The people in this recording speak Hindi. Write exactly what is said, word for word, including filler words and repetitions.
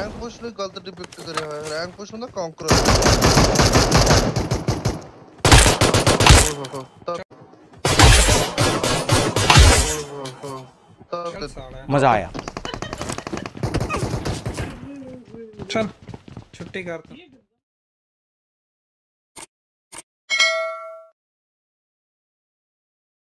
रैंक पुश ने गलत डिपिक्ट करे हुए रैंक पुश मतलब कॉन्कर मजा आया। चल छुट्टी करता।